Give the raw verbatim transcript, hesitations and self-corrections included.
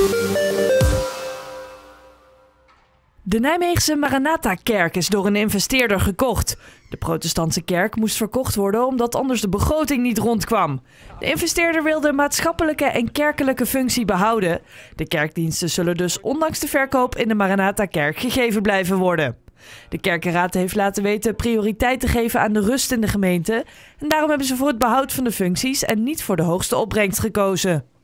De Nijmeegse Maranatha-kerk is door een investeerder gekocht. De protestantse kerk moest verkocht worden omdat anders de begroting niet rondkwam. De investeerder wil de maatschappelijke en kerkelijke functie behouden. De kerkdiensten zullen dus ondanks de verkoop in de Maranatha-kerk gegeven blijven worden. De kerkenraad heeft laten weten prioriteit te geven aan de rust in de gemeente. En daarom hebben ze voor het behoud van de functies en niet voor de hoogste opbrengst gekozen.